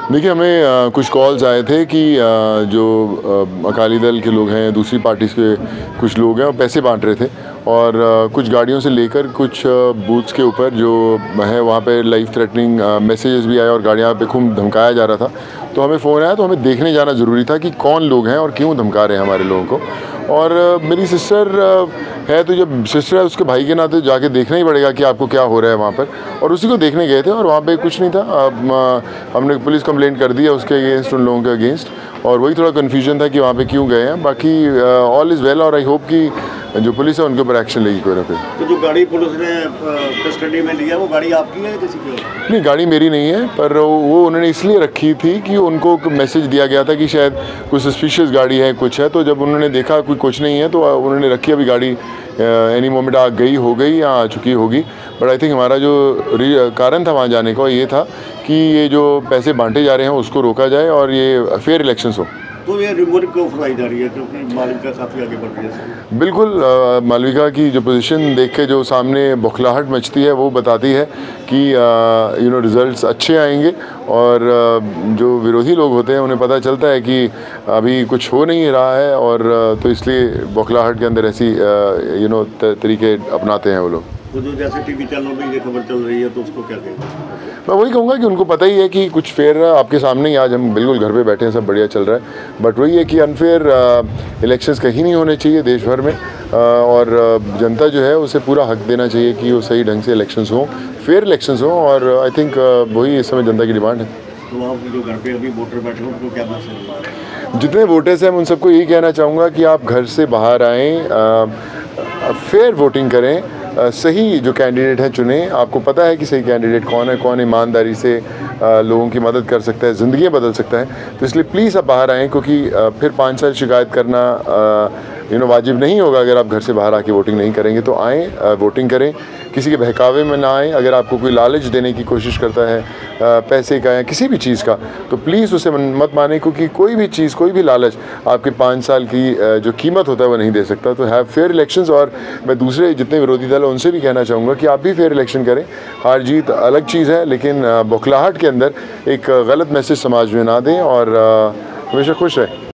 देखिए, हमें कुछ कॉल्स आए थे कि जो अकाली दल के लोग हैं, दूसरी पार्टी के कुछ लोग हैं, वो पैसे बांट रहे थे और कुछ गाड़ियों से लेकर कुछ बूथ्स के ऊपर जो है वहाँ पे लाइफ थ्रेटनिंग मैसेजेस भी आए और गाड़ियाँ पे खूब धमकाया जा रहा था। तो हमें फ़ोन आया, तो हमें देखने जाना ज़रूरी था कि कौन लोग हैं और क्यों धमका रहे हैं हमारे लोगों को। और मेरी सिस्टर है, तो जब सिस्टर है उसके भाई के नाते जाके देखना ही पड़ेगा कि आपको क्या हो रहा है वहाँ पर, और उसी को देखने गए थे और वहाँ पे कुछ नहीं था। हमने पुलिस कंप्लेंट कर दी है उसके अगेंस्ट, उन लोगों के अगेंस्ट, और वही थोड़ा कन्फ्यूजन था कि वहाँ पे क्यों गए हैं। बाकी ऑल इज़ वेल और आई होप कि जो पुलिस है उनके ऊपर एक्शन लेगी कोई ना कोई। तो जो गाड़ी पुलिस ने कस्टडी में लिया वो गाड़ी आपकी है किसी की? नहीं, गाड़ी मेरी नहीं है, पर वो उन्होंने इसलिए रखी थी कि उनको मैसेज दिया गया था कि शायद कोई सस्पिशियस गाड़ी है, कुछ है। तो जब उन्होंने देखा कोई कुछ नहीं है तो उन्होंने रखी। अभी गाड़ी एनी मोमेंट आ गई हो गई या आ चुकी होगी। बट आई थिंक हमारा जो कारण था वहाँ जाने का ये था कि ये जो पैसे बांटे जा रहे हैं उसको रोका जाए और ये फेयर इलेक्शंस हो। तो ये रिमोट क्यों फैलाई जा रही है, क्योंकि मालविका काफ़ी आगे बढ़ रही है? बिल्कुल, मालविका की जो पोजीशन देख के जो सामने बौखलाहट मचती है वो बताती है कि रिज़ल्ट्स अच्छे आएंगे। और जो विरोधी लोग होते हैं उन्हें पता चलता है कि अभी कुछ हो नहीं रहा है, और तो इसलिए बौखलाहट के अंदर ऐसी तरीके अपनाते हैं वो लोग। तो जो जैसे टीवी चैनलों में ये खबर चल रही है तो उसको क्या कहेंगे? मैं वही कहूँगा कि उनको पता ही है कि कुछ फेयर आपके सामने ही, आज हम बिल्कुल घर पे बैठे हैं, सब बढ़िया चल रहा है। बट वही है कि अनफेयर इलेक्शंस कहीं नहीं होने चाहिए देश भर में, और जनता जो है उसे पूरा हक देना चाहिए कि वो सही ढंग से इलेक्शंस हों, फेयर इलेक्शंस हों। और आई थिंक वही इस समय जनता की डिमांड है। तो आप जो घर पे अभी वोटर बैठे हो उनको क्या मैसेज? जितने वोटर्स हैं मैं उन सबको यही कहना चाहूँगा कि आप घर से बाहर आएँ, फेयर वोटिंग करें, सही जो कैंडिडेट है चुनें। आपको पता है कि सही कैंडिडेट कौन है, कौन ईमानदारी से लोगों की मदद कर सकता है, ज़िंदगी बदल सकता है। तो इसलिए प्लीज़ आप बाहर आएँ, क्योंकि फिर 5 साल शिकायत करना वाजिब नहीं होगा अगर आप घर से बाहर आके वोटिंग नहीं करेंगे। तो आएँ, वोटिंग करें, किसी के बहकावे में ना आएँ। अगर आपको कोई लालच देने की कोशिश करता है पैसे का या किसी भी चीज़ का, तो प्लीज़ उसे मत मानें, क्योंकि कोई भी चीज़, कोई भी लालच आपके 5 साल की जो कीमत होता है वो नहीं दे सकता। तो हैव फेयर इलेक्शंस। और मैं दूसरे जितने विरोधी दल हैं उनसे भी कहना चाहूँगा कि आप भी फेयर इलेक्शन करें। हार जीत अलग चीज़ है, लेकिन बौखलाहट के अंदर एक गलत मैसेज समाज में ना दें और हमेशा खुश रहें।